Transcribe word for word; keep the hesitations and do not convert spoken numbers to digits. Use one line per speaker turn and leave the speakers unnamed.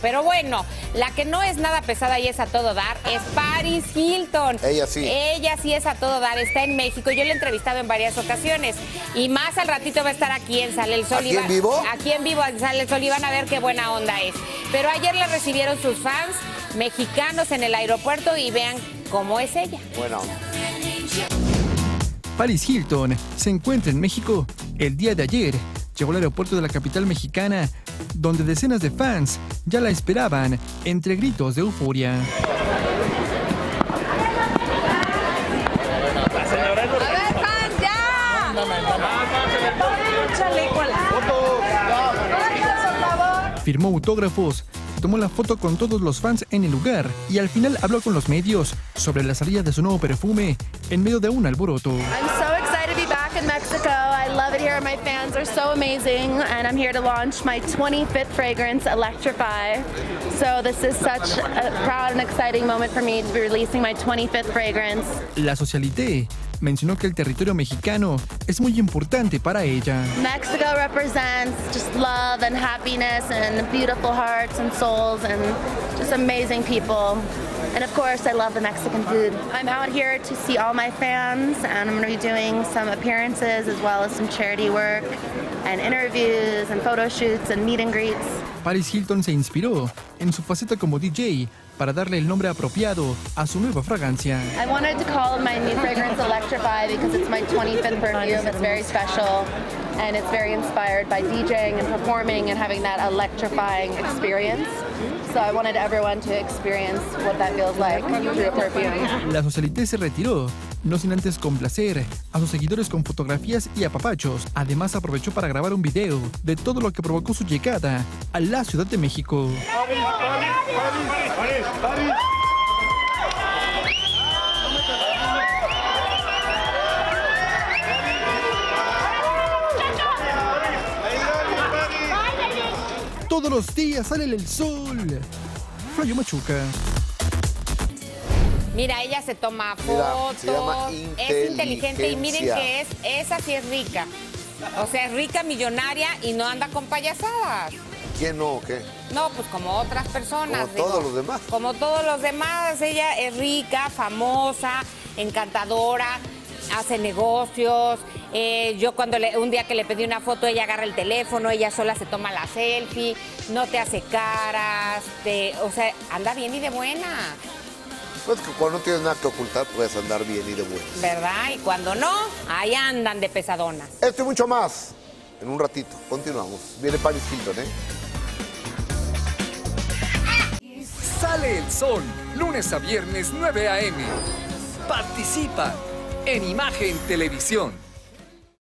Pero bueno, la que no es nada pesada y es a todo dar es Paris Hilton.
Ella sí.
Ella sí es a todo dar, está en México. Yo la he entrevistado en varias ocasiones. Y más al ratito va a estar aquí en Sale el Sol.
¿Aquí en vivo?
Aquí en vivo en Sale el Sol y van a ver qué buena onda es. Pero ayer la recibieron sus fans mexicanos en el aeropuerto y vean cómo es ella.
Bueno.
Paris Hilton se encuentra en México. El día de ayer llegó al aeropuerto de la capital mexicana, donde decenas de fans ya la esperaban entre gritos de euforia.
A ver, fans, ya.
Firmó autógrafos, tomó la foto con todos los fans en el lugar y al final habló con los medios sobre la salida de su nuevo perfume en medio de un alboroto.
I'm so excited to be back in Mexico. I love it here. My fans are so amazing, and I'm here to launch my twenty-fifth fragrance, Electrify. So this is such a proud and exciting moment for me to be releasing my twenty-fifth fragrance.
La Socialité mencionó que el territorio mexicano es muy importante para ella.
Mexico represents just love and happiness and beautiful hearts and souls and just amazing people. And of course, I love the Mexican food. I'm out here to see all my fans, and I'm going to be doing some appearances as well as some charity work and interviews and photo shoots and meet and greets.
Paris Hilton se inspiró en su faceta como D J para darle el nombre apropiado a su nueva fragancia.
I wanted to call my new fragrance Electrify because it's my twenty-fifth perfume. It's very special, and it's very inspired by DJing and performing and having that electrifying experience. So I wanted everyone to experience what that feels like through a perfume.
La Socialité se retiró, no sin antes complacer a sus seguidores con fotografías y apapachos. Además aprovechó para grabar un video de todo lo que provocó su llegada a la Ciudad de México. Todos los días sale el sol. Flavio Machuca.
Mira, ella se toma
Mira,
fotos,
se llama
es inteligente y miren
inteligencia.
que es, esa sí es rica. O sea, es rica, millonaria y no anda con payasadas.
¿Quién no? ¿Qué?
No, pues como otras personas.
Como todos los demás.
Como todos los demás. Ella es rica, famosa, encantadora, hace negocios. Eh, yo cuando le, un día que le pedí una foto, ella agarra el teléfono, ella sola se toma la selfie, no te hace caras, te, o sea, anda bien y de buena.
Pues que cuando no tienes nada que ocultar, puedes andar bien y de buena.
¿Verdad? Y cuando no, ahí andan de pesadonas.
Esto y mucho más. En un ratito. Continuamos. Viene Paris Hilton, ¿eh?
Sale el Sol, lunes a viernes nueve a eme. Participa en Imagen Televisión.